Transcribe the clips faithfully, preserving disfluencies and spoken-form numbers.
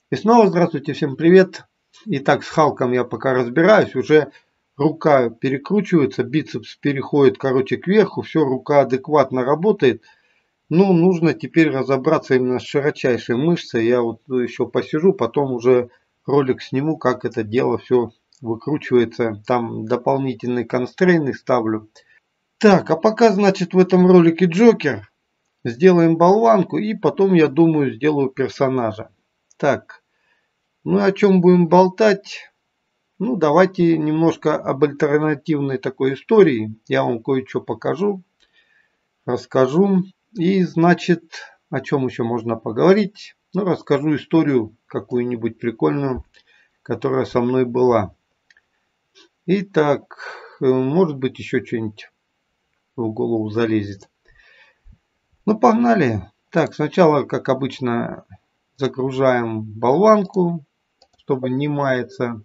И снова здравствуйте, всем привет. Итак, с Халком я пока разбираюсь, уже рука перекручивается, бицепс переходит, короче, кверху, все, рука адекватно работает. Ну, нужно теперь разобраться именно с широчайшей мышцей. Я вот еще посижу, потом уже ролик сниму, как это дело все выкручивается. Там дополнительные констрейны ставлю. Так, а пока, значит, в этом ролике Джокер. Сделаем болванку и потом, я думаю, сделаю персонажа. Так. Ну, о чем будем болтать? Ну, давайте немножко об альтернативной такой истории. Я вам кое-что покажу, расскажу. И, значит, о чем еще можно поговорить? Ну, расскажу историю какую-нибудь прикольную, которая со мной была. Итак, может быть, еще что-нибудь в голову залезет. Ну, погнали. Так, сначала, как обычно, загружаем болванку, чтобы не маяться.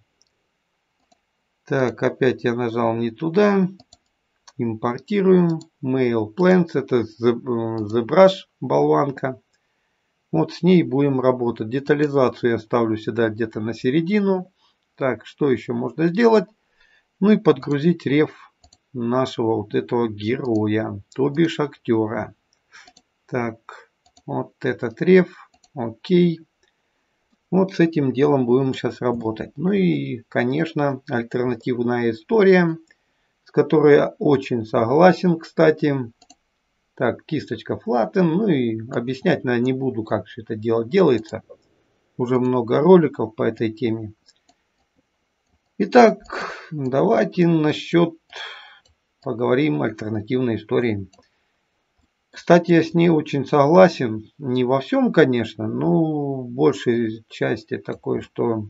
Так, опять я нажал не туда. Импортируем. Mail Plans. Это ZBrush болванка. Вот с ней будем работать. Детализацию я ставлю сюда где-то на середину. Так, что еще можно сделать? Ну и подгрузить реф нашего вот этого героя. То бишь актера. Так, вот этот реф. Окей. Вот с этим делом будем сейчас работать. Ну и, конечно, альтернативная история, с которой я очень согласен, кстати. Так, кисточка Flatten. Ну и объяснять, наверное, не буду, как все это дело делается. Уже много роликов по этой теме. Итак, давайте насчет поговорим альтернативной истории. Кстати, я с ней очень согласен. Не во всем, конечно, но в большей части такое, что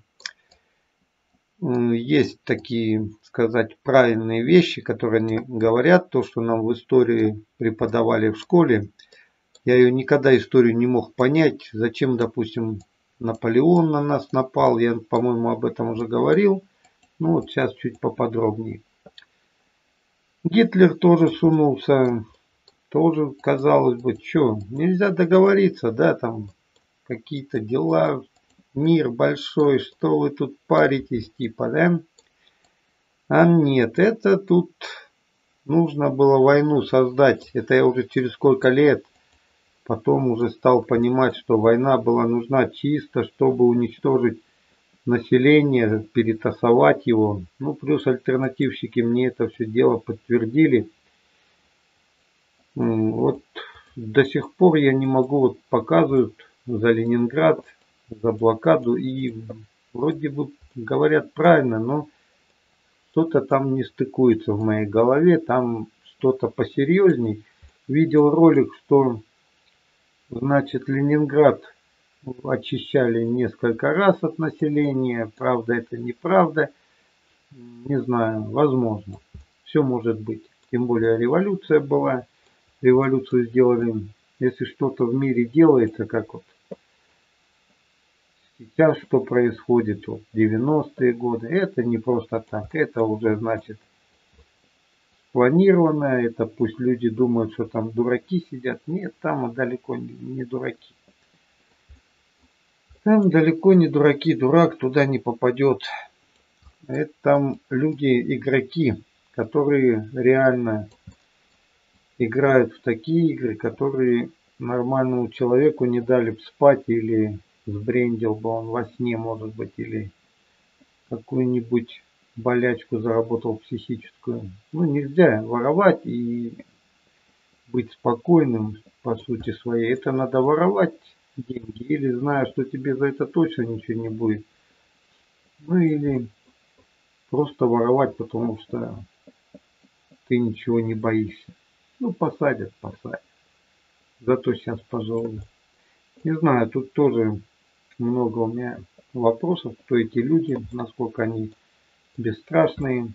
есть такие, сказать, правильные вещи, которые они говорят. То, что нам в истории преподавали в школе. Я ее никогда историю не мог понять. Зачем, допустим, Наполеон на нас напал. Я, по-моему, об этом уже говорил. Ну вот сейчас чуть поподробнее. Гитлер тоже сунулся. Тоже, казалось бы, что, нельзя договориться, да, там какие-то дела, мир большой, что вы тут паритесь, типа, да? А нет, это тут нужно было войну создать. Это я уже через сколько лет потом уже стал понимать, что война была нужна чисто, чтобы уничтожить население, перетасовать его. Ну, плюс альтернативщики мне это все дело подтвердили. Вот до сих пор я не могу, вот показывают за Ленинград, за блокаду, и вроде бы говорят правильно, но что-то там не стыкуется в моей голове, там что-то посерьезней. Видел ролик, что, значит, Ленинград очищали несколько раз от населения, правда это неправда, не знаю, возможно, все может быть, тем более революция была. Революцию сделали, если что-то в мире делается, как вот сейчас что происходит, вот девяностые годы, это не просто так, это уже значит планировано, это пусть люди думают, что там дураки сидят, нет, там далеко не дураки. Там далеко не дураки, дурак туда не попадет. Это там люди, игроки, которые реально играют в такие игры, которые нормальному человеку не дали бы спать, или сбрендил бы он во сне, может быть, или какую-нибудь болячку заработал психическую. Ну, нельзя воровать и быть спокойным по сути своей. Это надо воровать деньги, или зная, что тебе за это точно ничего не будет. Ну, или просто воровать, потому что ты ничего не боишься. Ну, посадят, посадят. Зато сейчас, пожалуй. Не знаю, тут тоже много у меня вопросов, кто эти люди, насколько они бесстрашные.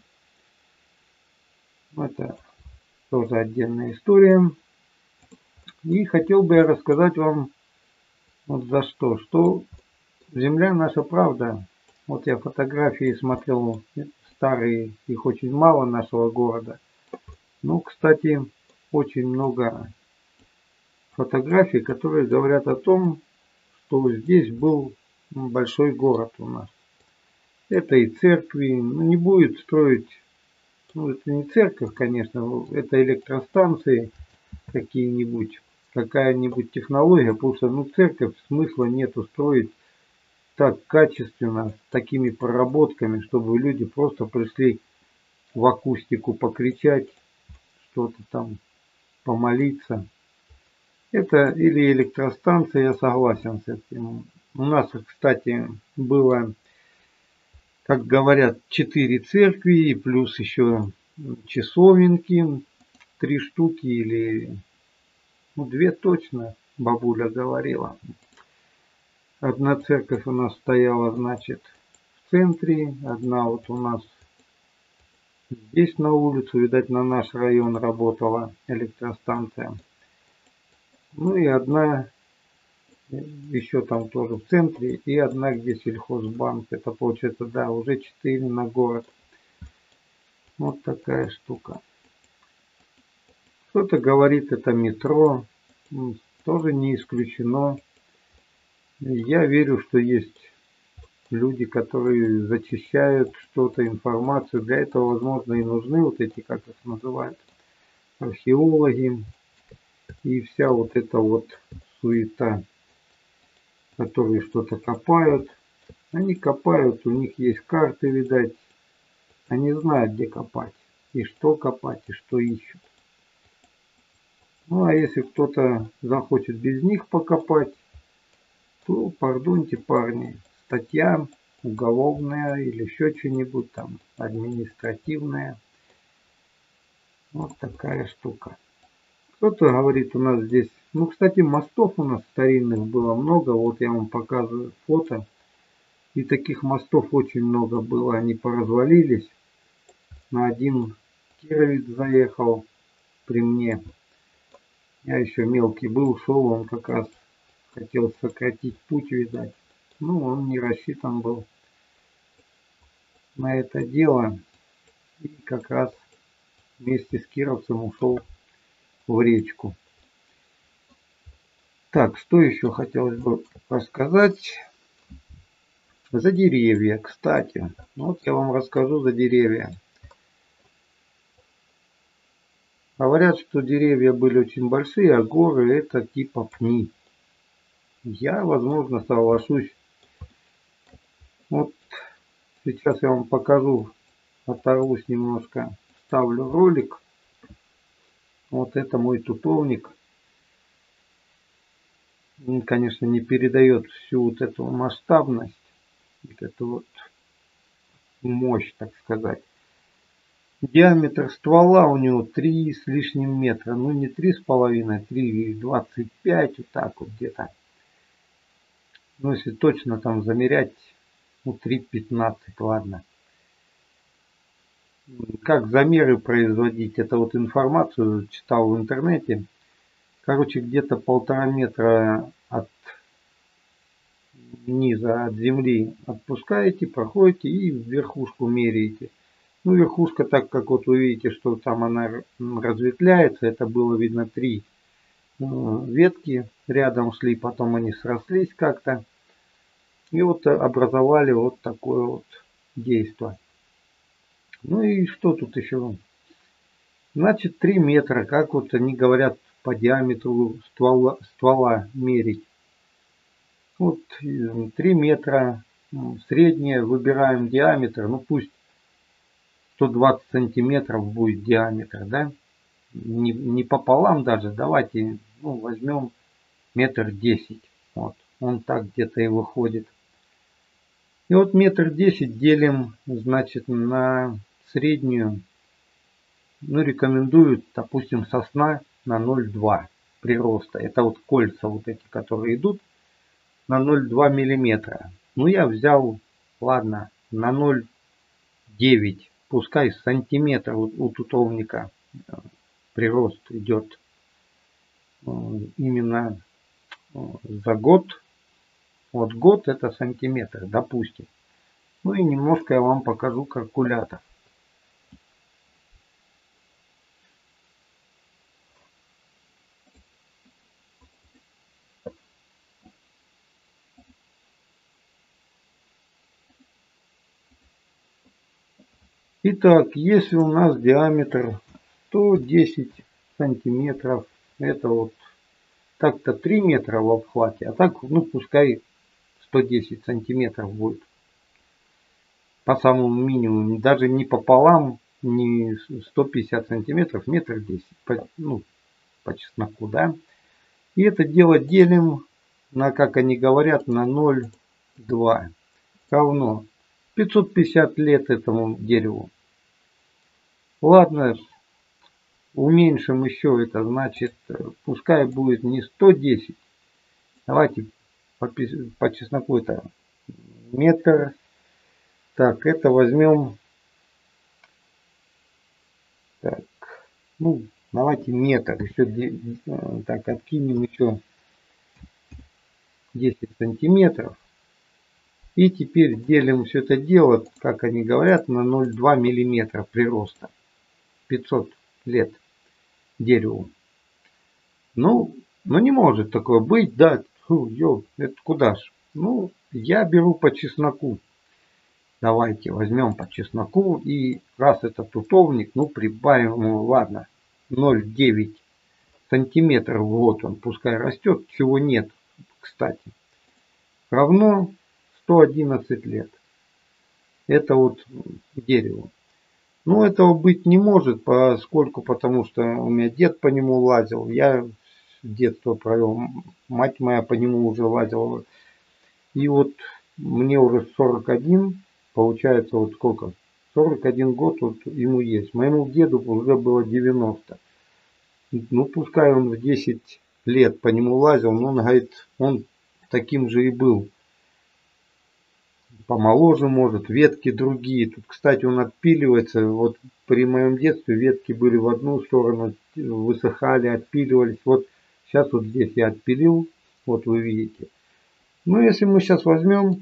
Это тоже отдельная история. И хотел бы я рассказать вам вот за что. Что земля наша правда. Вот я фотографии смотрел старые, их очень мало нашего города. Ну, кстати, очень много фотографий, которые говорят о том, что здесь был большой город у нас. Это и церкви, ну, не будет строить, ну это не церковь, конечно, это электростанции какие-нибудь, какая-нибудь технология, потому что ну церковь смысла нету строить так качественно, с такими проработками, чтобы люди просто пришли в акустику покричать, что-то там помолиться. Это или электростанция, я согласен с этим. У нас, кстати, было, как говорят, четыре церкви, плюс еще часовенки, три штуки или ну, две точно, бабуля говорила. Одна церковь у нас стояла, значит, в центре, одна вот у нас здесь на улицу, видать, на наш район работала электростанция. Ну и одна еще там тоже в центре, и одна, где сельхозбанк. Это получается, да, уже четыре на город. Вот такая штука. Кто-то говорит, это метро. Тоже не исключено. Я верю, что есть люди, которые зачищают что-то, информацию. Для этого, возможно, и нужны вот эти, как их называют, археологи. И вся вот эта вот суета, которые что-то копают. Они копают, у них есть карты, видать. Они знают, где копать, и что копать, и что ищут. Ну, а если кто-то захочет без них покопать, то, пардоньте, парни, статья уголовная или еще что-нибудь там, административная. Вот такая штука. Кто-то говорит, у нас здесь, ну, кстати, мостов у нас старинных было много. Вот я вам показываю фото. И таких мостов очень много было, они поразвалились. На один кировец заехал при мне. Я еще мелкий был, шел, он как раз хотел сократить путь, видать. Ну, он не рассчитан был на это дело. И как раз вместе с кировцем ушел в речку. Так, что еще хотелось бы рассказать? За деревья, кстати. Вот я вам расскажу за деревья. Говорят, что деревья были очень большие, а горы это типа пни. Я, возможно, соглашусь. Вот сейчас я вам покажу, оторвусь немножко, ставлю ролик. Вот это мой тутовник. Он, конечно, не передает всю вот эту масштабность, вот эту вот мощь, так сказать. Диаметр ствола у него три с лишним метра. Ну не три с половиной, три двадцать пять, вот так вот где-то. Ну если точно там замерять, ну три пятнадцать, ладно. Как замеры производить, это вот информацию читал в интернете. Короче, где-то полтора метра от низа, от земли отпускаете, проходите и в верхушку меряете. Ну, верхушка, так как вот вы видите, что там она разветвляется, это было видно три ветки рядом шли, потом они срослись как-то. И вот образовали вот такое вот действие. Ну и что тут еще? Значит, три метра, как вот они говорят, по диаметру ствола, ствола мерить. Вот три метра, среднее, выбираем диаметр, ну пусть сто двадцать сантиметров будет диаметр, да? Не, не пополам даже, давайте ну, возьмем метр десять. Вот, он так где-то и выходит. И вот метр десять делим, значит, на среднюю. Ну, рекомендуют, допустим, сосна на ноль целых два десятых прироста. Это вот кольца вот эти, которые идут на ноль целых два миллиметра. Ну, я взял, ладно, на ноль целых девять десятых. Пускай сантиметр у тутовника прирост идет именно за год. Вот год это сантиметр, допустим. Ну и немножко я вам покажу калькулятор. Итак, если у нас диаметр сто десять сантиметров, это вот так-то три метра в обхвате, а так, ну, пускай сто десять сантиметров будет. По самому минимуму, даже не пополам, не сто пятьдесят сантиметров, метр десять, по, ну, по чесноку, да. И это дело делим на, как они говорят, на ноль целых два. Равно пятьсот пятьдесят лет этому дереву. Ладно, уменьшим еще это, значит, пускай будет не сто десять. Давайте по, по чесноку это метр. Так, это возьмем. Так, ну, давайте метр. Еще так, откинем еще десять сантиметров. И теперь делим все это дело, как они говорят, на ноль целых два миллиметра прироста. пятьсот лет дереву. Ну, ну не может такое быть, да. Фу, ё, это куда ж? Ну, я беру по чесноку. Давайте возьмем по чесноку. И раз это тутовник, ну прибавим ему, ладно, ноль целых девять сантиметров. Вот он, пускай растет, чего нет, кстати. Равно сто одиннадцать лет. Это вот дерево. Ну, этого быть не может, поскольку, потому что у меня дед по нему лазил. Я детство провел, мать моя по нему уже лазила. И вот мне уже сорок один, получается, вот сколько? сорок один год вот ему есть. Моему деду уже было девяносто. Ну, пускай он в десять лет по нему лазил, но он говорит, он таким же и был. Помоложе может, ветки другие. Тут, кстати, он отпиливается. Вот при моем детстве ветки были в одну сторону, высыхали, отпиливались. Вот сейчас вот здесь я отпилил, вот вы видите. Ну, если мы сейчас возьмем,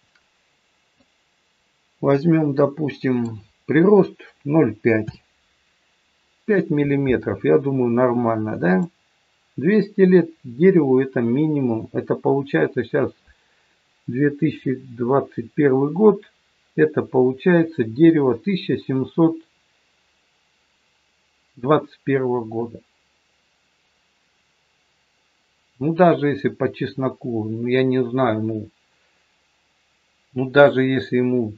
возьмем, допустим, прирост ноль целых пять. пять миллиметров, я думаю, нормально, да? двести лет дереву это минимум. Это получается сейчас две тысячи двадцать первый год, это получается дерево тысяча семьсот двадцать первого года. Ну даже если по чесноку, ну я не знаю, ну, ну даже если ему,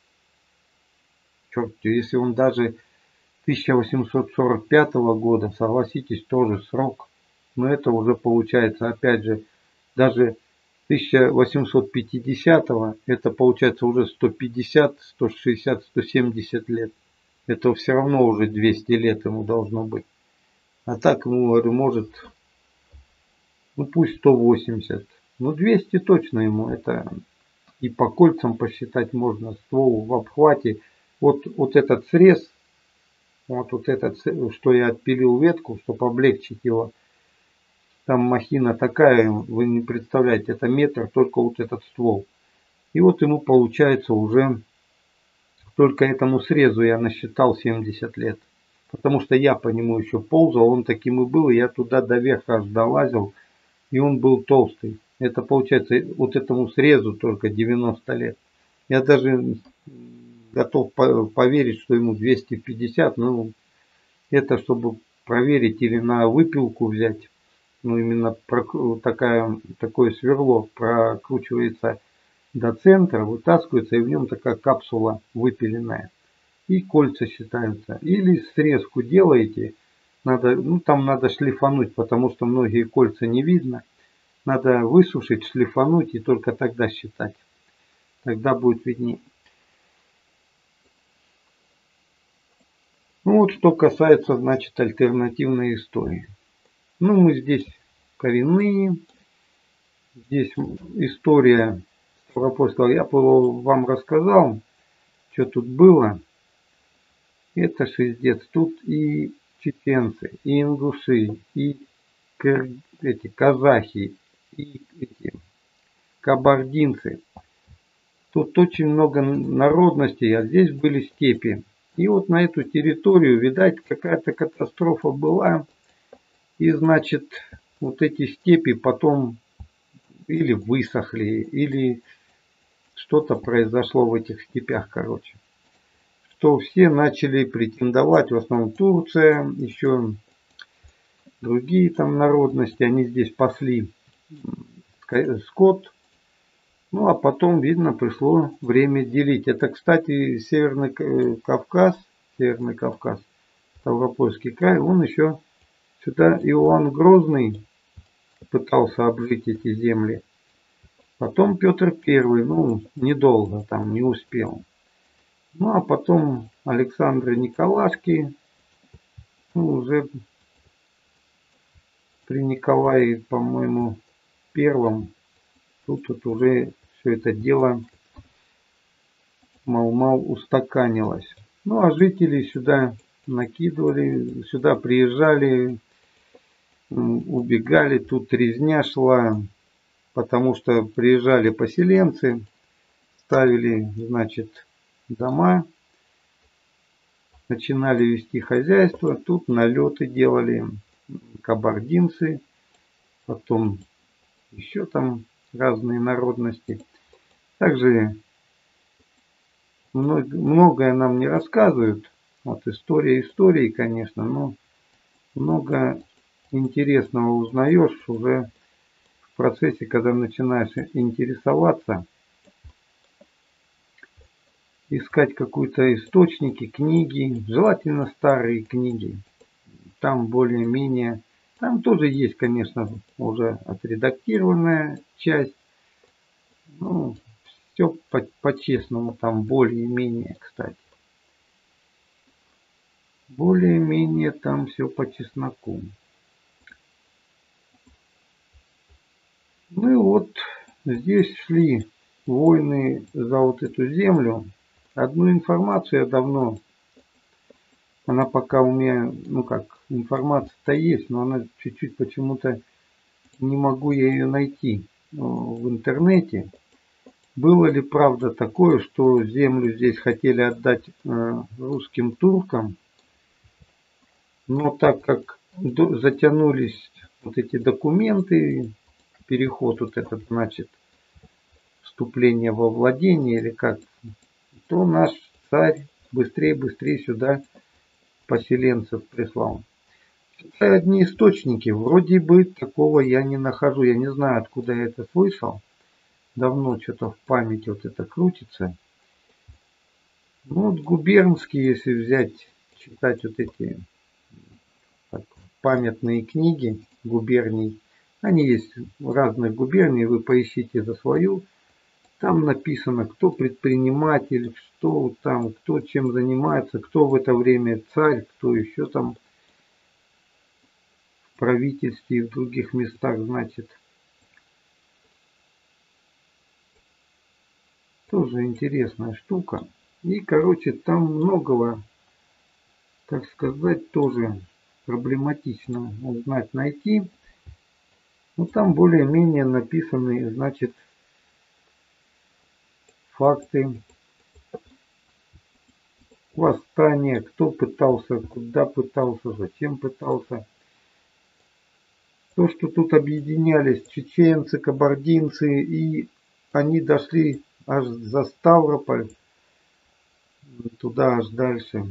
черт, если он даже тысяча восемьсот сорок пятого года, согласитесь, тоже срок, но это уже получается, опять же, даже тысяча восемьсот пятидесятого, это получается уже сто пятьдесят, сто шестьдесят, сто семьдесят лет. Это все равно уже двести лет ему должно быть. А так ему, говорю, может, ну пусть сто восемьдесят. Ну двести точно ему. Это и по кольцам посчитать можно. Ствол в обхвате. Вот, вот этот срез, вот, вот этот, что я отпилил ветку, чтобы облегчить его. Там махина такая, вы не представляете, это метр, только вот этот ствол. И вот ему получается уже, только этому срезу я насчитал семьдесят лет. Потому что я по нему еще ползал, он таким и был, и я туда до верха аж долазил, и он был толстый. Это получается вот этому срезу только девяносто лет. Я даже готов поверить, что ему двести пятьдесят, ну это чтобы проверить или на выпилку взять. Ну именно такая, такое сверло прокручивается до центра, вытаскивается, и в нем такая капсула выпиленная. И кольца считаются. Или срезку делаете, надо, ну там надо шлифануть, потому что многие кольца не видно. Надо высушить, шлифануть и только тогда считать. Тогда будет виднее. Ну вот что касается, значит, альтернативной истории. Ну мы здесь коренные. Здесь история Ставропольского. Я вам рассказал, что тут было. Это шиздец. Тут и чеченцы, и ингуши, и эти казахи, и эти кабардинцы. Тут очень много народностей, а здесь были степи. И вот на эту территорию, видать, какая-то катастрофа была. И, значит, вот эти степи потом или высохли, или что-то произошло в этих степях, короче. что все начали претендовать, в основном Турция, еще другие там народности, они здесь пасли скот. Ну а потом, видно, пришло время делить. Это, кстати, Северный Кавказ, Северный Кавказ, Ставропольский край, он еще сюда Иоанн Грозный пытался обжить эти земли. Потом Петр Первый, ну, недолго там, не успел. Ну, а потом Александр Николашки, ну, уже при Николае, по-моему, Первом, тут вот уже все это дело мал-мал устаканилось. Ну, а жители сюда накидывали, сюда приезжали, убегали, тут резня шла, потому что приезжали поселенцы, ставили, значит, дома, начинали вести хозяйство, тут налеты делали кабардинцы, потом еще там разные народности. Также многое нам не рассказывают, вот история истории, конечно, но много интересного узнаешь уже в процессе, когда начинаешь интересоваться, искать какие-то источники, книги, желательно старые книги. Там более-менее, там тоже есть, конечно, уже отредактированная часть. Ну, все по-честному, там более-менее, кстати. Более-менее там все по чесноку. Ну и вот здесь шли войны за вот эту землю. Одну информацию я давно, она пока у меня, ну как, информация-то есть, но она чуть-чуть почему-то не могу я ее найти в интернете. Было ли правда такое, что землю здесь хотели отдать э, русским туркам, но так как затянулись вот эти документы, переход вот этот, значит, вступление во владение или как, то наш царь быстрее-быстрее сюда поселенцев прислал. Это одни источники, вроде бы такого я не нахожу, я не знаю, откуда я это слышал. Давно что-то в памяти вот это крутится. Ну вот губернские, если взять, читать вот эти так, памятные книги губерний, они есть в разных губерниях, вы поищите за свою. Там написано, кто предприниматель, что там, кто чем занимается, кто в это время царь, кто еще там в правительстве и в других местах, значит. Тоже интересная штука. И, короче, там многого, так сказать, тоже проблематично узнать, найти. Но там более-менее написаны, значит, факты восстания, кто пытался, куда пытался, зачем пытался. То, что тут объединялись чеченцы, кабардинцы, и они дошли аж за Ставрополь, туда аж дальше.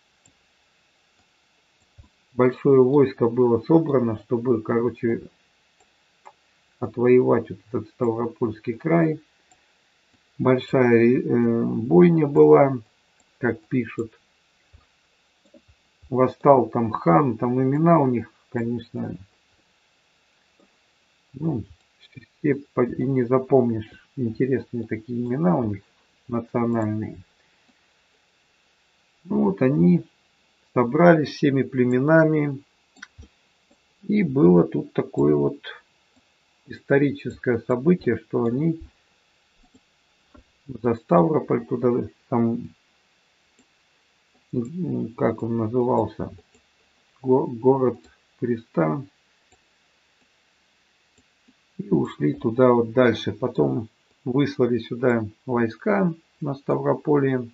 Большое войско было собрано, чтобы, короче, отвоевать вот этот Ставропольский край. Большая э, бойня была, как пишут. Восстал там хан, там имена у них, конечно, ну, все и не запомнишь. Интересные такие имена у них, национальные. Ну вот они собрались всеми племенами. И было тут такое вот историческое событие, что они за Ставрополь туда, там, как он назывался, город Креста, и ушли туда вот дальше. Потом выслали сюда войска на Ставрополье,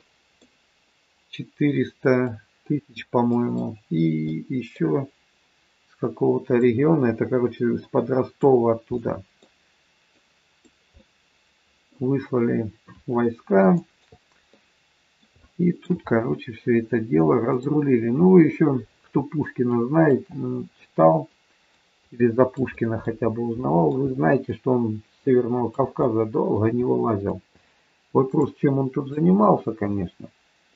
четыреста тысяч, по-моему, и еще с какого-то региона, это, короче, из-под Ростова оттуда. Выслали войска. И тут, короче, все это дело разрулили. Ну, вы еще, кто Пушкина знает, читал, или за Пушкина хотя бы узнавал, вы знаете, что он с Северного Кавказа долго не вылазил. Вопрос, чем он тут занимался, конечно.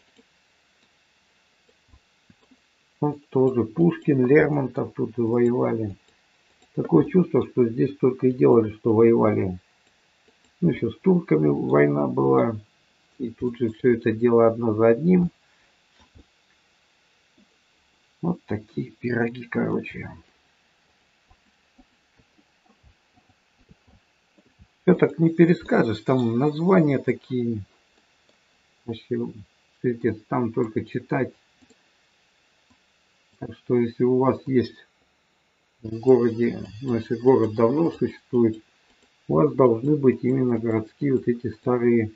Ну, тоже Пушкин, Лермонтов тут и воевали. Такое чувство, что здесь только и делали, что воевали. Ну, еще с турками война была. И тут же все это дело одно за одним. Вот такие пироги, короче. Все так не перескажешь. Там названия такие. Вообще, там только читать. Так что, если у вас есть в городе, ну, если город давно существует, у вас должны быть именно городские вот эти старые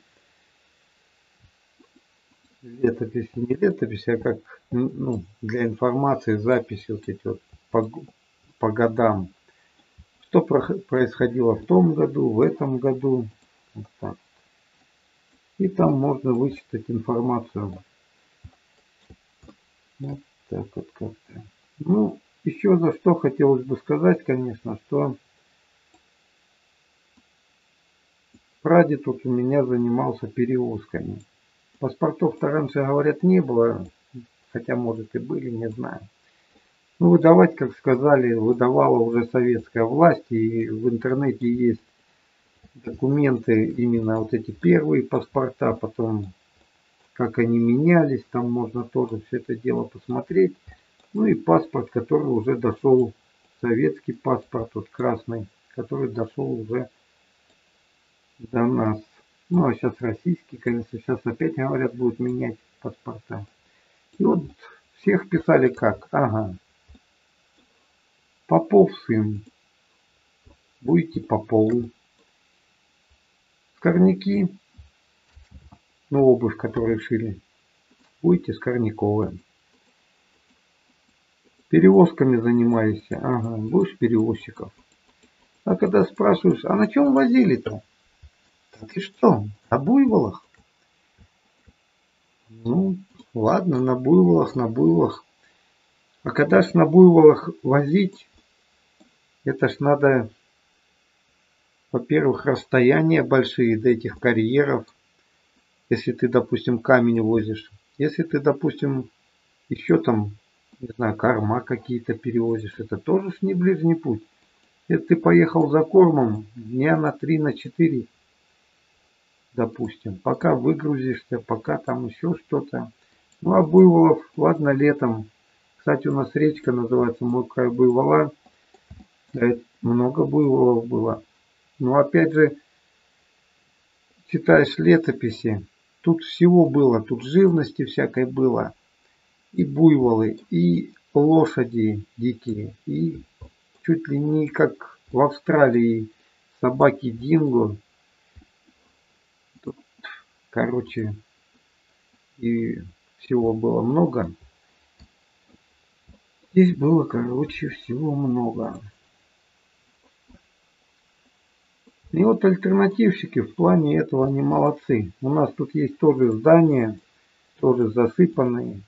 летописи. Не летописи, а как, ну, для информации, записи вот эти вот по, по годам. Что происходило в том году, в этом году. Вот так. И там можно вычитать информацию. Вот так вот как-то. Ну, еще за что хотелось бы сказать, конечно, что прадед тут у меня занимался перевозками. Паспортов-то раньше, говорят, не было, хотя, может, и были, не знаю. Ну, выдавать, как сказали, выдавала уже советская власть, и в интернете есть документы, именно вот эти первые паспорта, потом как они менялись, там можно тоже все это дело посмотреть. Ну и паспорт, который уже дошел, советский паспорт, вот красный, который дошел уже до нас. Ну а сейчас российский, конечно, сейчас опять говорят, будут менять паспорта. И вот всех писали как? Ага. Попов сын. Будете Поповы. Скорняки. Ну, обувь, которую шили. Будете Скорняковы. Перевозками занимались. Ага, будешь перевозчиков. А когда спрашиваешь, а на чем возили-то? Да ты что, на буйволах? Ну, ладно, на буйволах, на буйволах. А когда ж на буйволах возить, это ж надо, во-первых, расстояния большие до этих карьеров. Если ты, допустим, камень возишь. Если ты, допустим, еще там, не знаю, корма какие-то перевозишь, это тоже ж не ближний путь. Если ты поехал за кормом дня на три, на четыре, допустим, пока выгрузишься, пока там еще что-то. Ну а буйволов, ладно, летом. Кстати, у нас речка называется Мой край буйвола. Много буйволов было. Но опять же, читаешь летописи, тут всего было, тут живности всякой было. И буйволы, и лошади дикие, и чуть ли не как в Австралии собаки динго. Тут, короче, и всего было много. Здесь было, короче, всего много. И вот альтернативщики в плане этого они молодцы. У нас тут есть тоже здания, тоже засыпанные.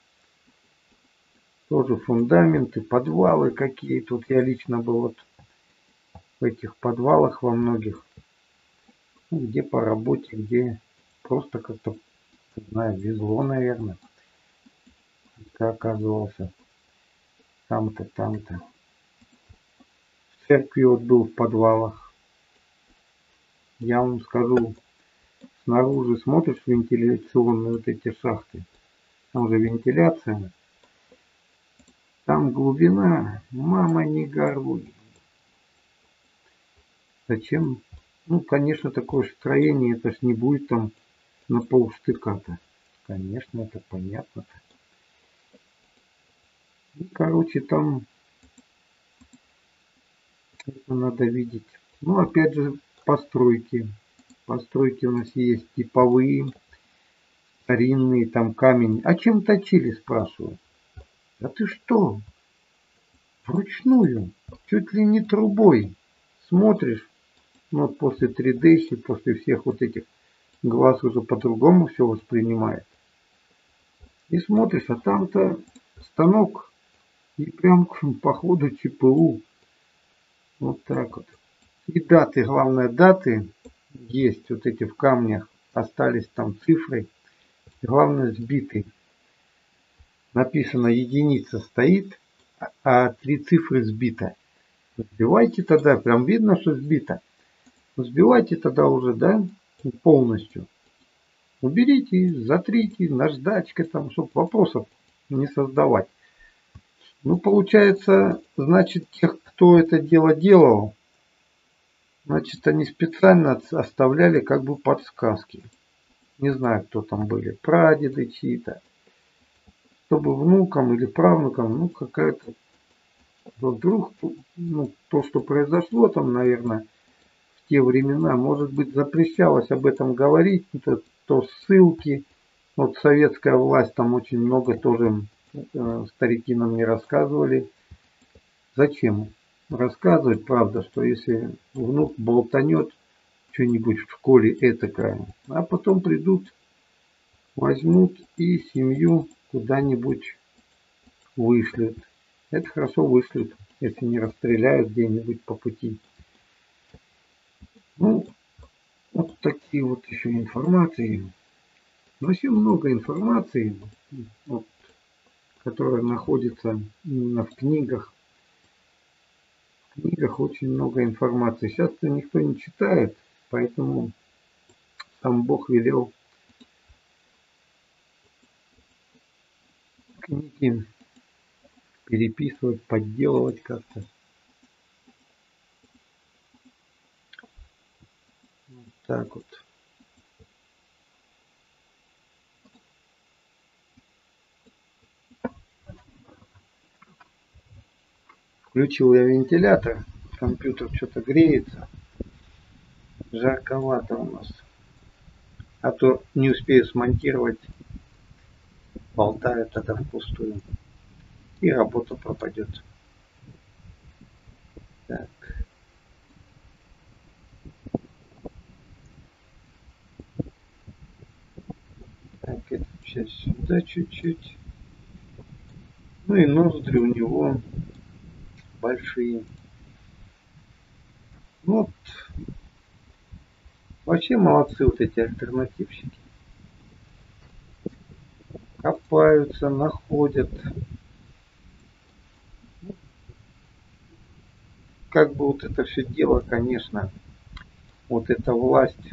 Тоже фундаменты, подвалы какие. Тут я лично был вот в этих подвалах во многих. Ну, где по работе, где просто как-то, не знаю, везло, наверное. Как оказывался. Там-то, там-то. В церкви вот был в подвалах. Я вам скажу, снаружи смотришь вентиляционные вот эти шахты. Там же вентиляция. Там глубина, мама, не горуй. Зачем? Ну, конечно, такое строение, это ж не будет там на полштыка-то. Конечно, это понятно-то. Ну, короче, там это надо видеть. Ну, опять же, постройки. Постройки у нас есть типовые, старинные, там камень. А чем точили, спрашиваю? А ты что? Вручную, чуть ли не трубой. Смотришь, ну, вот после три дэ, после всех вот этих, глаз уже по-другому все воспринимает. И смотришь, а там-то станок и прям по ходу ЧПУ. Вот так вот. И даты, главное даты есть вот эти в камнях. Остались там цифры. Главное сбиты. Написано единица стоит, а три цифры сбито. Сбивайте тогда, прям видно, что сбито. Сбивайте тогда уже, да, полностью. Уберите, затрите, наждачкой там, чтобы вопросов не создавать. Ну, получается, значит, тех, кто это дело делал, значит, они специально оставляли как бы подсказки. Не знаю, кто там были, прадеды чьи-то. Чтобы внукам или правнукам, ну, какая-то, вдруг, ну, то, что произошло там, наверное, в те времена, может быть, запрещалось об этом говорить, то, то ссылки, вот советская власть, там очень много тоже э, старики нам не рассказывали. Зачем рассказывать, правда, что если внук болтанет что-нибудь в школе этакое, а потом придут, возьмут и семью куда-нибудь вышлют. Это хорошо вышлют, если не расстреляют где-нибудь по пути. Ну, вот такие вот еще информации. Вообще много информации, вот, которая находится именно в книгах. В книгах очень много информации. Сейчас-то никто не читает, поэтому сам Бог велел книги переписывать, подделывать как-то. Вот так вот. Включил я вентилятор, компьютер что-то греется. Жарковато у нас. А то не успею смонтировать, болтаю тогда впустую. И работа пропадет. Так. Так, это сейчас сюда чуть-чуть. Ну и ноздри у него большие. Вот. Вообще молодцы вот эти альтернативщики. Копаются, находят. Как бы вот это все дело, конечно, вот эта власть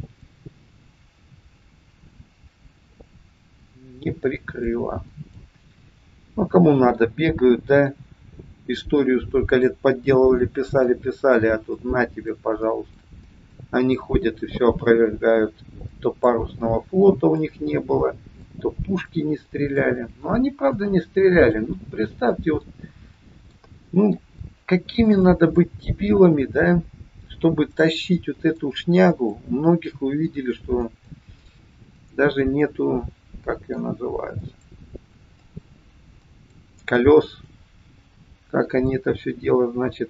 не прикрыла. Ну, кому надо, бегают, да, историю столько лет подделывали, писали, писали, а тут на тебе, пожалуйста. Они ходят и все опровергают. То парусного флота у них не было, то пушки не стреляли. Но они, правда, не стреляли. Ну, представьте, вот, ну, какими надо быть дебилами, да, чтобы тащить вот эту шнягу. Многих увидели, что даже нету, как ее называют, колес. Как они это все дело, значит,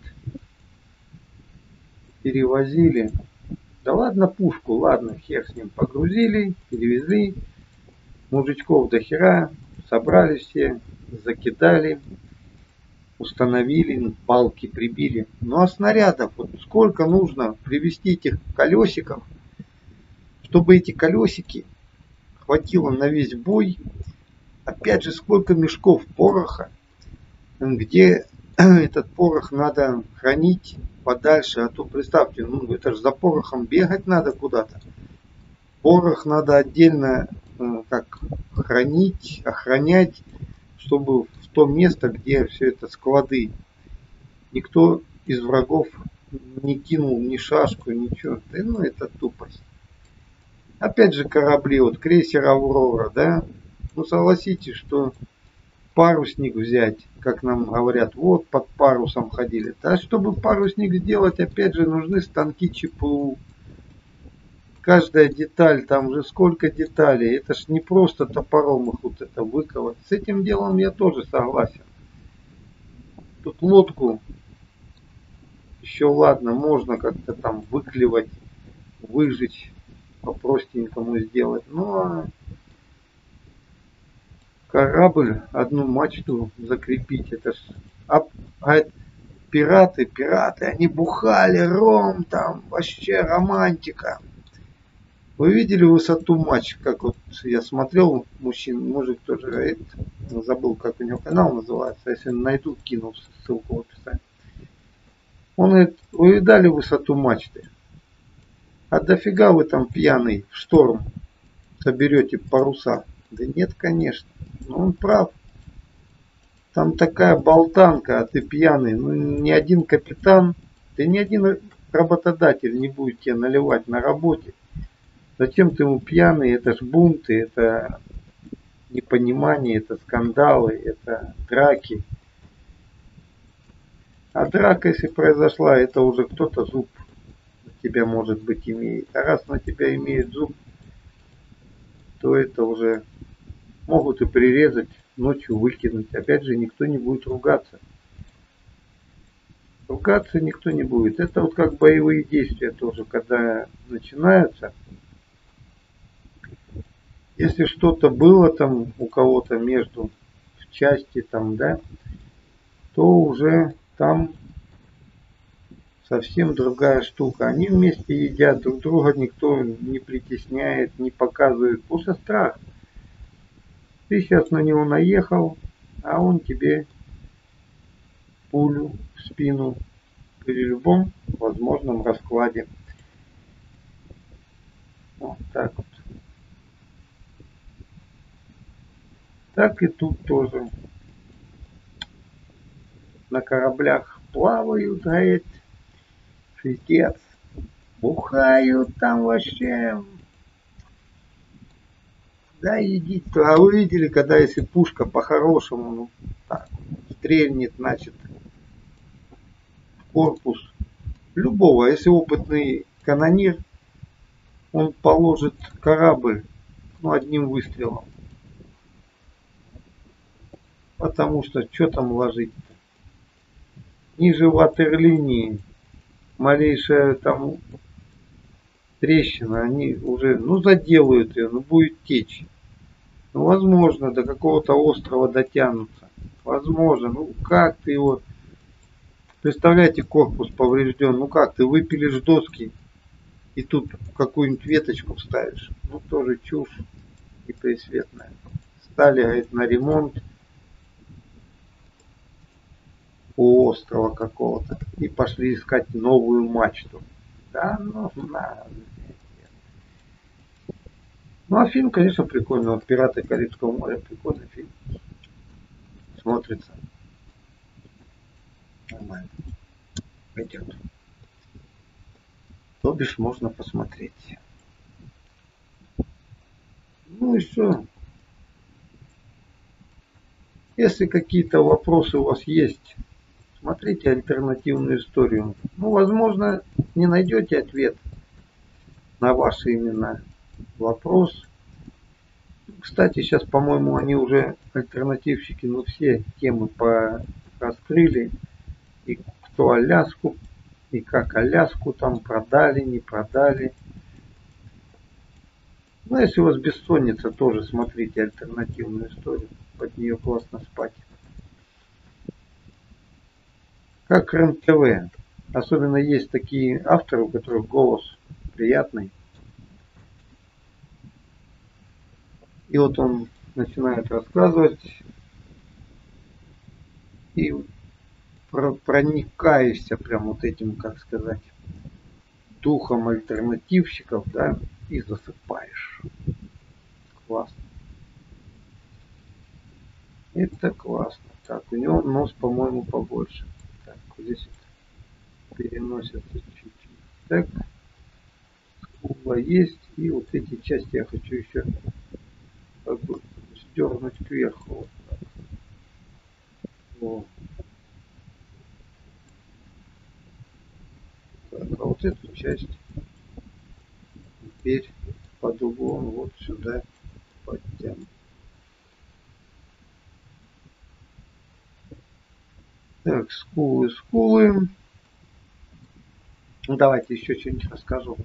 перевозили. Да ладно пушку, ладно, хер с ним. Погрузили, перевезли. Мужичков до хера, собрали все, закидали, установили, палки прибили. Ну а снарядов, вот сколько нужно привезти этих колесиков, чтобы эти колесики хватило на весь бой. Опять же, сколько мешков пороха, где этот порох надо хранить подальше. А то представьте, ну это же за порохом бегать надо куда-то. Порох надо отдельно как хранить, охранять, чтобы в то место, где все это склады, никто из врагов не кинул ни шашку, ничего. Да, ну это тупость. Опять же корабли, вот крейсер Аврора, да, ну согласитесь, что парусник взять, как нам говорят, вот под парусом ходили. Да, чтобы парусник сделать, опять же нужны станки ЧПУ. Каждая деталь, там же сколько деталей, это ж не просто топором их вот это выковать. С этим делом я тоже согласен. Тут лодку еще ладно, можно как-то там выклевать, выжечь, по-простенькому сделать. Но корабль, одну мачту закрепить. Это ж, а, говорит, пираты, пираты, они бухали, ром там, вообще романтика. Вы видели высоту мачт, как вот я смотрел, мужчин, мужик тоже говорит, забыл, как у него канал называется, если найду, кину ссылку в описании. Он говорит, вы видали высоту мачты? А дофига вы там пьяный в шторм соберете паруса? Да нет, конечно. Но он прав. Там такая болтанка, а ты пьяный. Ну, ни один капитан, да ни один работодатель не будет тебе наливать на работе. Зачем ты ему пьяный? Это ж бунты, это непонимание, это скандалы, это драки. А драка, если произошла, это уже кто-то зуб на тебя, может быть, имеет. А раз на тебя имеет зуб, то это уже могут и прирезать, ночью выкинуть. Опять же, никто не будет ругаться. Ругаться никто не будет. Это вот как боевые действия тоже, когда начинаются. Если что-то было там у кого-то между в части там, да, то уже там совсем другая штука. Они вместе едят, друг друга никто не притесняет, не показывает. Потому что страх. Ты сейчас на него наехал, а он тебе пулю в спину при любом возможном раскладе. Вот так вот. Так и тут тоже. На кораблях плавают, говорит, пиздец. Бухают там вообще. Да, идите. А вы видели, когда если пушка по-хорошему, ну, так, стрельнет, значит, в корпус любого, если опытный канонир, он положит корабль, ну, одним выстрелом. Потому что, что там ложить-то? Ниже ватерлинии, малейшая там трещина, они уже, ну, заделают ее, ну, будет течь. Ну, возможно, до какого-то острова дотянутся. Возможно, ну, как ты его... Представляете, корпус поврежден, ну, как ты выпилишь доски и тут какую-нибудь веточку вставишь. Ну, тоже чушь и пресветная. Стали, говорит, на ремонт у острова какого-то и пошли искать новую мачту. Да, ну, на. Ну, а фильм, конечно, прикольный. Вот «Пираты Карибского моря» прикольный фильм. Смотрится. Нормально. Пойдет. То бишь можно посмотреть. Ну и что? Если какие-то вопросы у вас есть, смотрите альтернативную историю. Ну, возможно, не найдете ответ на ваш именно вопрос. Кстати, сейчас, по-моему, они уже, альтернативщики, ну, все темы по раскрыли. И кто Аляску, и как Аляску там продали, не продали. Ну, если у вас бессонница, тоже смотрите альтернативную историю. Под нее классно спать. Как РЕН-ТВ. Особенно есть такие авторы, у которых голос приятный. И вот он начинает рассказывать. И проникаешься прям вот этим, как сказать, духом альтернативщиков, да, и засыпаешь. Классно. Это классно. Так, у него нос, по-моему, побольше. Так, здесь вот переносится чуть-чуть. Так, скула есть. И вот эти части я хочу еще как бы сдернуть кверху. Вот так. Вот. Так, а вот эту часть теперь под углом вот сюда подтянем. Так, скулы, скулы. Ну, давайте еще что-нибудь расскажу.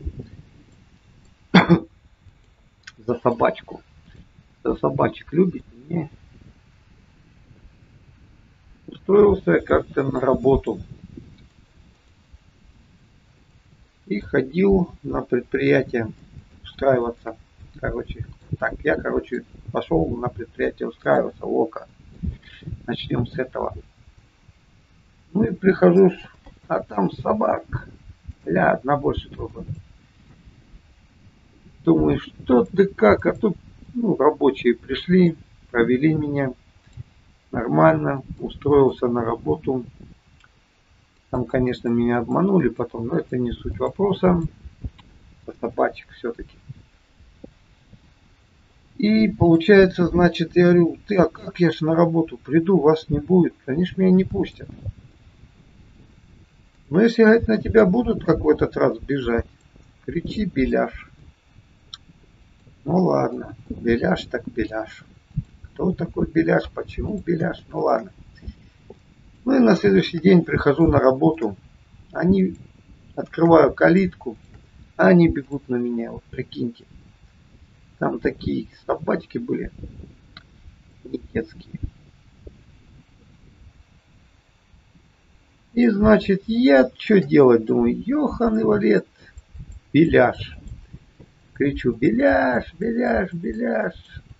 За собачку. За собачек любите? Не? устроился как-то на работу. И ходил на предприятие устраиваться. Короче, так, я, короче, пошел на предприятие устраиваться. Ока. Начнем с этого. Ну и прихожу, а там собак. Бля, одна больше другой. Думаю, что да как, а тут ну, рабочие пришли, провели меня нормально, устроился на работу. Там, конечно, меня обманули потом, но это не суть вопроса. Собачек все-таки. И получается, значит, я говорю, ты, а как я ж на работу приду, вас не будет, они ж меня не пустят. Но если, говорит, на тебя будут как в этот раз бежать, кричи беляш. Ну ладно, беляш так беляш. Кто такой беляш, почему беляш, ну ладно. Ну и на следующий день прихожу на работу, они, открываю калитку, а они бегут на меня, вот прикиньте. Там такие собачки были, не детские. И значит, я что делать, думаю, ёханый валет, беляш. Кричу, беляш, беляш, беляш.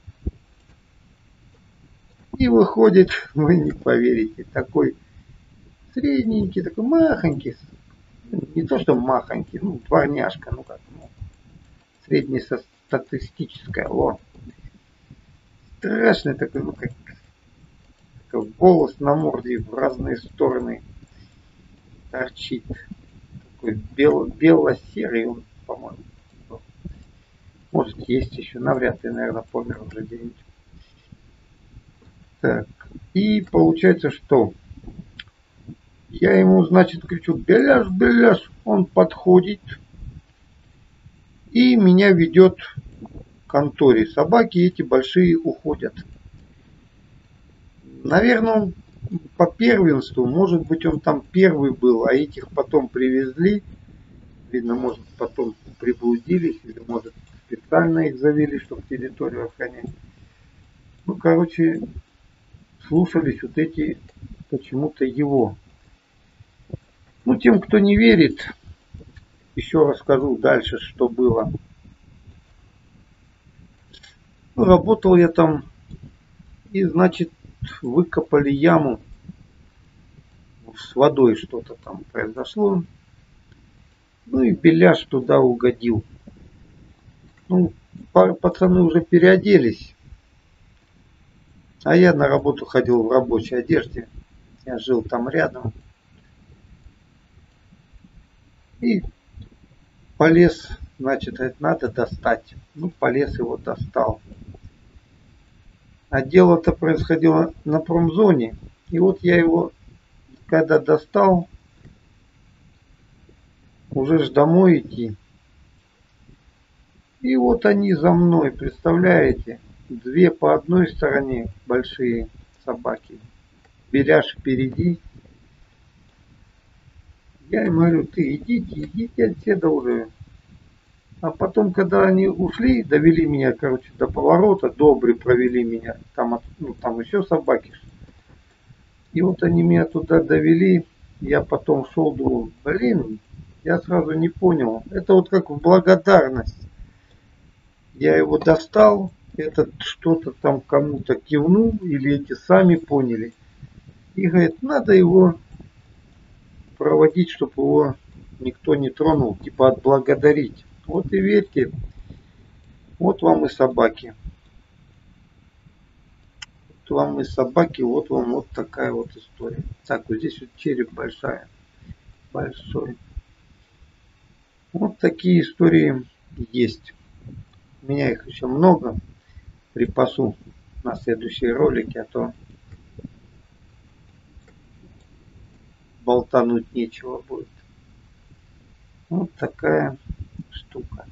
И выходит, вы не поверите, такой средненький, такой махонький. Не то, что махонький, ну, дворняжка, ну как, ну, среднестатистическая, во. Страшный такой, ну как, как волос на морде в разные стороны торчит. Такой бел, бело-серый он, по-моему. Может, есть еще, навряд ли, наверное, помер уже где-нибудь. Так, и получается, что я ему, значит, кричу, беляш, беляш, он подходит и меня ведет к конторе. Собаки эти большие уходят. Наверное, он по первенству, может быть, он там первый был, а этих потом привезли. Видно, может, потом приблудились, или, может, специально их завели, чтобы территорию охранять. Ну, короче, слушались вот эти почему-то его. Ну, тем, кто не верит, еще расскажу дальше, что было. Ну, работал я там, и, значит, выкопали яму. С водой что-то там произошло. Ну, и беляш туда угодил. Ну, пацаны уже переоделись. А я на работу ходил в рабочей одежде. Я жил там рядом. И полез, значит, надо достать. Ну, полез его достал. А дело-то происходило на промзоне. И вот я его, когда достал, уже ж домой идти. И вот они за мной, представляете? Две по одной стороне большие собаки. Беляш впереди. Я им говорю, ты идите, идите отсюда уже. А потом, когда они ушли, довели меня, короче, до поворота, добрые провели меня. Там, ну, там еще собаки. И вот они меня туда довели. Я потом шел, думаю, блин, я сразу не понял. Это вот как в благодарность. Я его достал, этот что-то там кому-то кивнул, или эти сами поняли. И говорит, надо его проводить, чтобы его никто не тронул, типа отблагодарить. Вот и верьте, вот вам и собаки. Вот вам и собаки, вот вам вот такая вот история. Так, вот здесь вот череп большая, большой. Вот такие истории есть. У меня их еще много. Припасу на следующие ролики, а то болтануть нечего будет. Вот такая штука.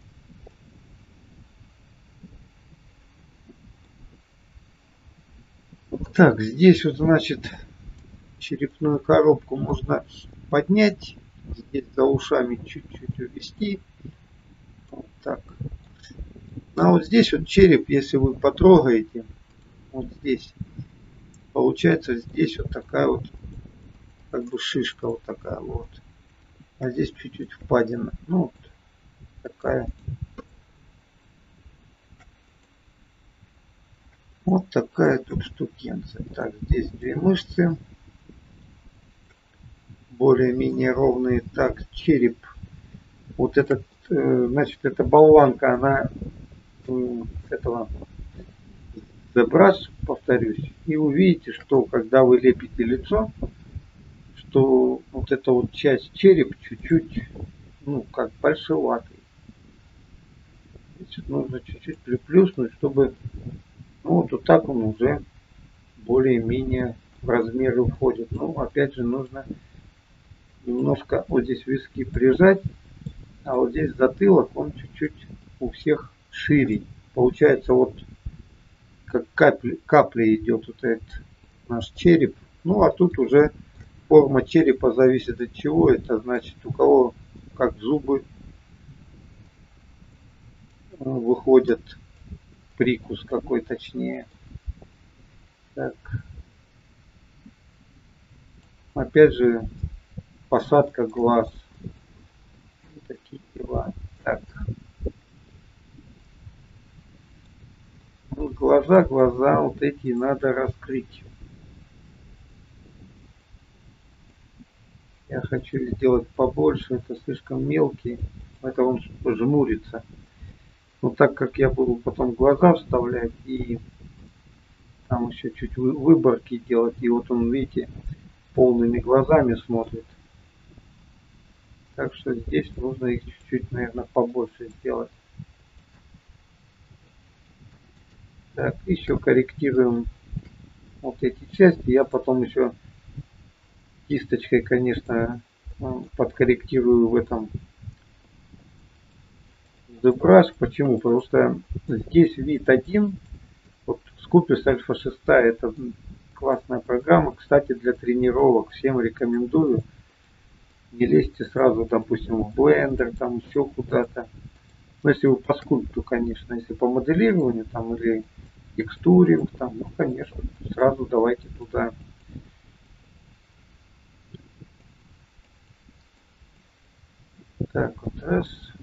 Так, здесь вот, значит, черепную коробку можно поднять. Здесь за ушами чуть-чуть увести. Вот так. А вот здесь вот череп, если вы потрогаете, вот здесь, получается здесь вот такая вот, как бы шишка вот такая вот. А здесь чуть-чуть впадина. Ну, вот такая. Вот такая тут штукенция. Так, здесь две мышцы. Более-менее ровные. Так, череп. Вот этот, э, значит, эта болванка, она э, этого ZBrush, повторюсь. И увидите, что когда вы лепите лицо, что вот эта вот часть череп чуть-чуть, ну, как большеватый. Значит, нужно чуть-чуть приплюснуть, чтобы, ну, вот, вот так он уже более-менее в размеры входит. Ну, опять же, нужно немножко вот здесь виски прижать, а вот здесь затылок, он чуть-чуть у всех шире. Получается, вот как капли, капли идет вот этот наш череп. Ну, а тут уже форма черепа зависит от чего. Это значит, у кого как зубы выходят, прикус какой точнее. Так. Опять же, посадка глаз. Такие дела. Так. Ну, глаза, глаза вот эти надо раскрыть. Я хочу сделать побольше, это слишком мелкий, это он жмурится. Но так как я буду потом глаза вставлять и там еще чуть выборки делать, и вот он, видите, полными глазами смотрит. Так что здесь нужно их чуть-чуть, наверное, побольше сделать. Так, еще корректируем вот эти части. Я потом еще кисточкой, конечно, подкорректирую в этом ZBrush. Почему? Потому что здесь вид один. Вот Scoopus Alpha шесть это классная программа. Кстати, для тренировок всем рекомендую. Не лезьте сразу, допустим, в Blender, там еще куда-то. Ну, если вы по скульпту, конечно. Если по моделированию там или текстуринг, там, ну, конечно, сразу давайте туда. Так, вот раз.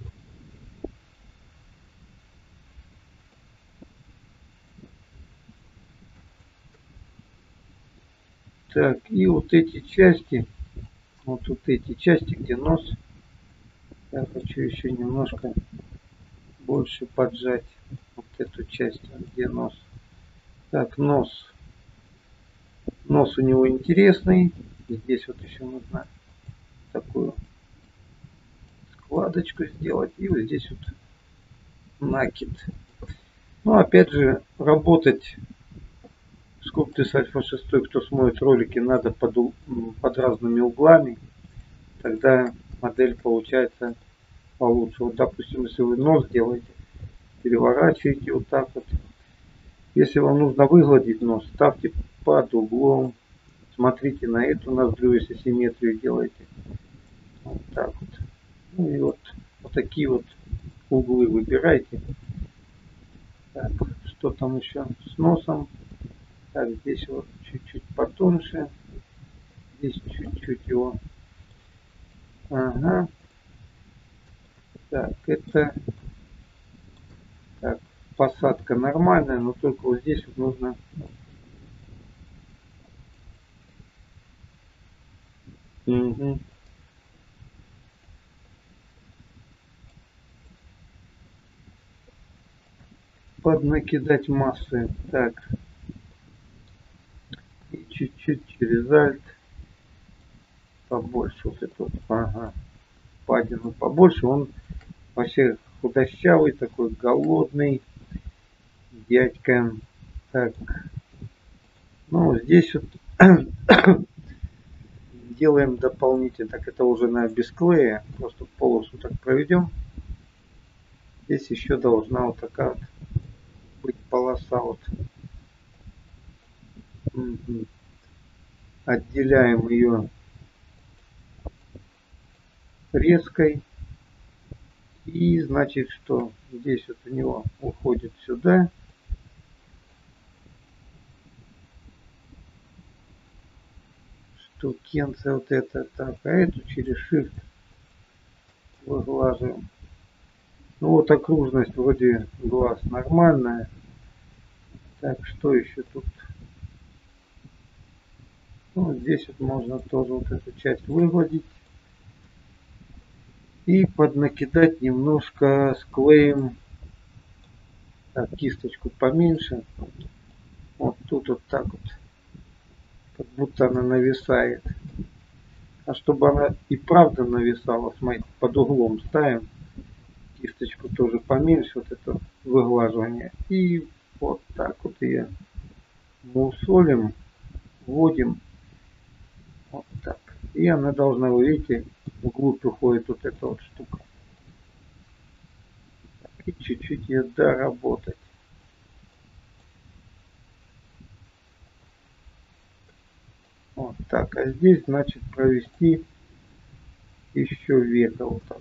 Так, и вот эти части, вот, вот эти части, где нос, я хочу еще немножко больше поджать вот эту часть, где нос. Так, нос. Нос у него интересный. Здесь вот еще нужно такую складочку сделать. И вот здесь вот накид. Ну, опять же, работать с Sculptus Alpha шесть, кто смотрит ролики, надо под, под разными углами. Тогда модель получается получше. Вот, допустим, если вы нос делаете, переворачиваете вот так вот. Если вам нужно выгладить нос, ставьте под углом. Смотрите на эту ноздрю, если симметрию делаете. Вот так вот. Ну и вот, вот такие вот углы выбирайте. Так, что там еще с носом? Так, здесь вот чуть-чуть потоньше. Здесь чуть-чуть его. Ага. Так, это... Так, посадка нормальная, но только вот здесь вот нужно... Угу. Поднакидать массы. Так. И чуть-чуть через альт. Побольше вот это. Ага. Падину побольше. Он вообще худощавый, такой голодный дядька. Так. Ну, здесь вот делаем дополнительно. Так, это уже на без клея. Просто полосу так проведем. Здесь еще должна вот такая вот быть полоса. Вот. Угу. Отделяем ее резкой. И значит, что здесь вот у него уходит сюда. штукенция вот это. Так, а эту через Shift выглаживаем. Ну вот окружность вроде глаз нормальная. Так, что еще тут? Ну, здесь вот можно тоже вот эту часть выводить. И поднакидать немножко склеем. Так, кисточку поменьше. Вот тут вот так вот. Как будто она нависает. А чтобы она и правда нависала, смотрите, под углом ставим. Кисточку тоже поменьше, вот это выглаживание. И вот так вот ее мусолим, вводим. Вот так. И она должна, вы видите, вглубь уходит вот эта вот штука. И чуть-чуть ее доработать. Вот так. А здесь, значит, провести еще века вот так.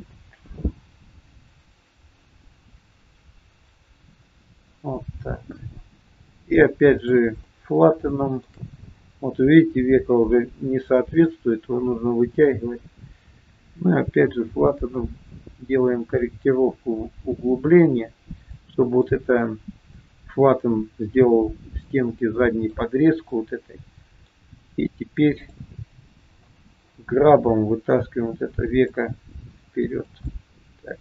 Вот так. И опять же флаттеном. Вот видите, века уже не соответствует, его нужно вытягивать. Мы опять же флаттеном делаем корректировку углубления, чтобы вот это флаттен сделал в стенке задней подрезку вот этой. И теперь грабом вытаскиваем вот это веко вперед. Так.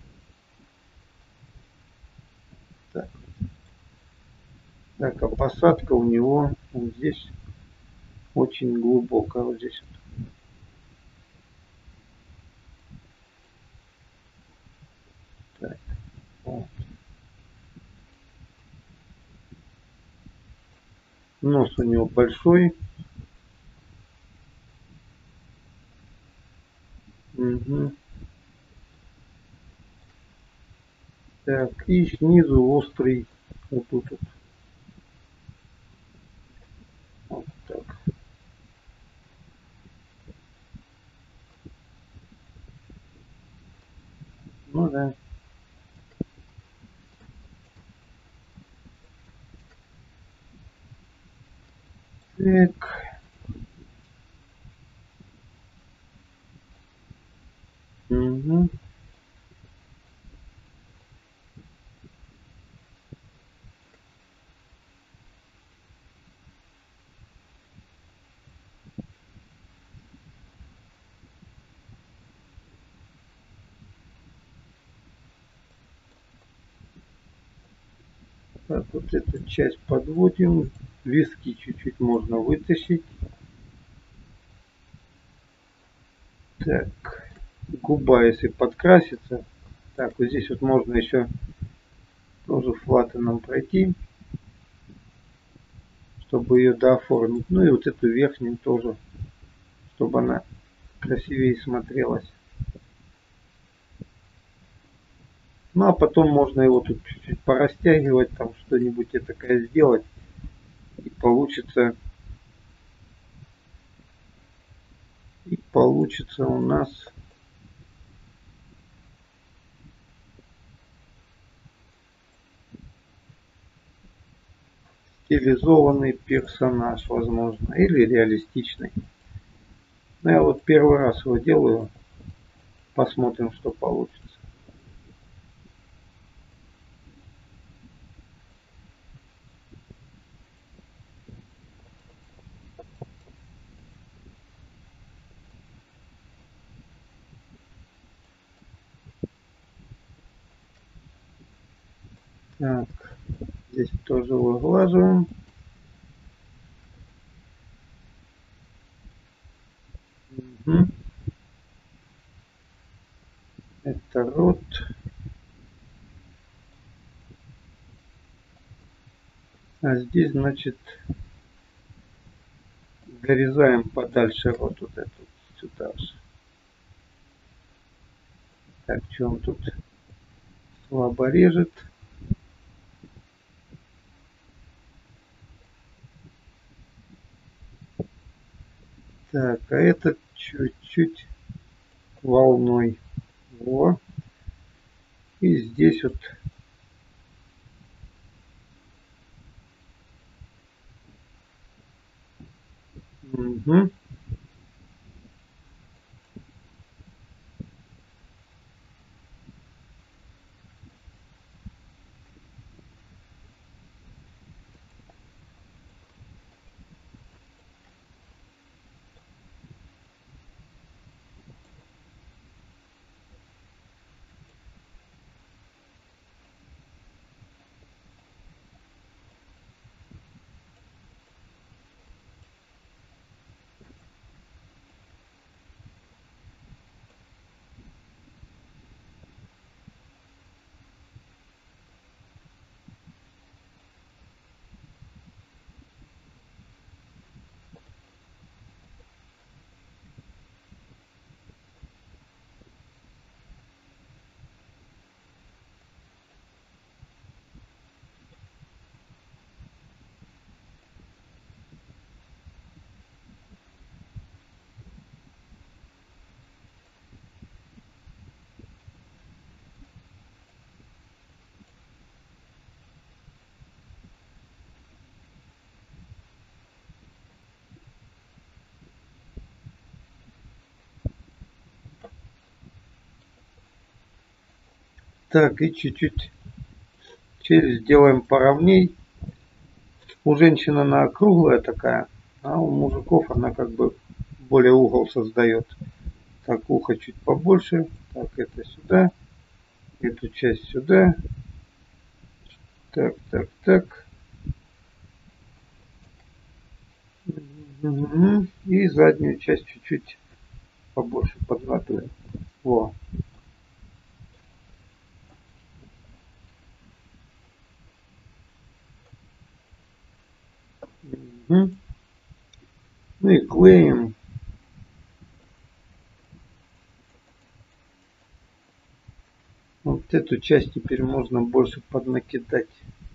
Так. Так, а посадка у него вот здесь очень глубокая. Вот здесь. Так. Вот. Нос у него большой. Угу. Так, и снизу острый вот тут вот. Вот так. Ну да. Так. Угу. Так, вот эту часть подводим. Виски чуть-чуть можно вытащить. Так. Губа, если подкрасится. Так, вот здесь вот можно еще тоже флаттеном пройти, чтобы ее дооформить. Ну и вот эту верхнюю тоже, чтобы она красивее смотрелась. Ну а потом можно его тут чуть-чуть порастягивать, там что-нибудь такое сделать. И получится, и получится у нас стилизованный персонаж, возможно, или реалистичный. Но я вот первый раз его делаю. Посмотрим, что получится. Так, здесь тоже выглаживаем. Угу. Это рот. А здесь, значит, дорезаем подальше рот вот этот сюда же. Так, что он тут слабо режет. Так, а этот чуть-чуть волной. Во. И здесь вот угу. Так, и чуть-чуть челюсть делаем поровней. У женщин она округлая такая, а у мужиков она как бы более угол создает. Так, ухо чуть побольше. Так, это сюда. Эту часть сюда. Так, так, так. Угу. И заднюю часть чуть-чуть побольше подготовим. Во. Угу. Ну и клеим. Вот эту часть теперь можно больше поднакидать.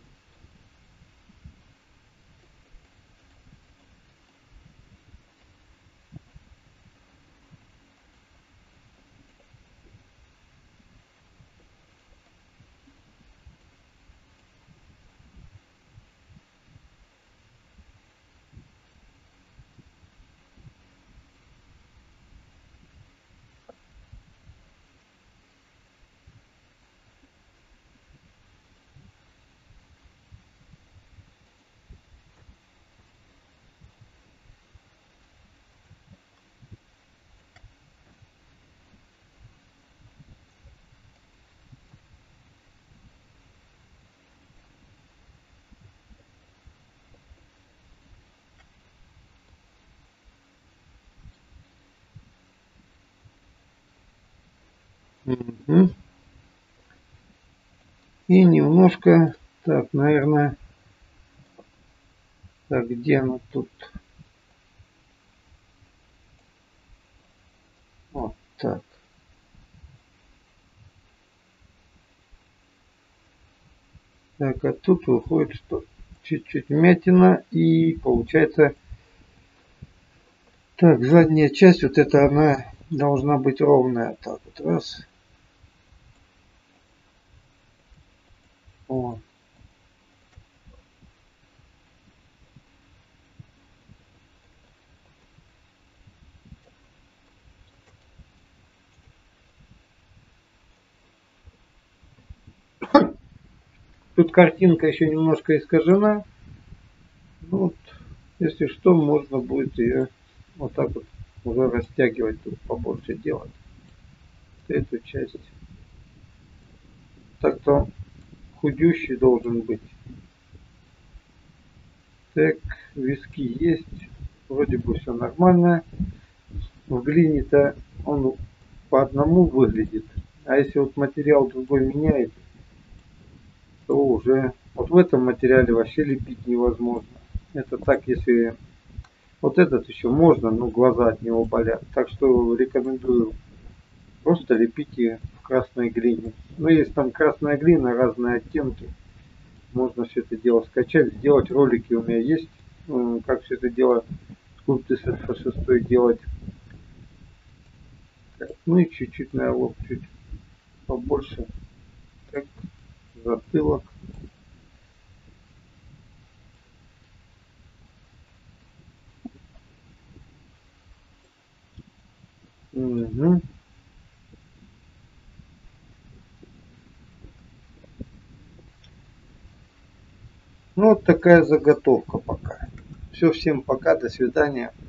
Угу. И немножко, так, наверное, так, где она тут? Вот так. Так, а тут выходит, что чуть-чуть вмятина, и получается, так, задняя часть, вот эта она должна быть ровная. Так, вот раз. О. Тут картинка еще немножко искажена. Ну, вот, если что, можно будет ее вот так вот уже растягивать, тут побольше делать. Эту часть. Так-то худющий должен быть. Так, виски есть. Вроде бы все нормально. В глине-то он по одному выглядит. А если вот материал другой меняет, то уже вот в этом материале вообще лепить невозможно. Это так, если вот этот еще можно, но глаза от него болят. Так что рекомендую просто лепите в красной глине. Но есть там красная глина, разные оттенки. Можно все это дело скачать, сделать. Ролики у меня есть, как все это дело скульпты с эф шесть делать. Ну и чуть-чуть на лоб, чуть побольше. Так, затылок. Угу. Ну вот такая заготовка пока. Все, всем пока, до свидания.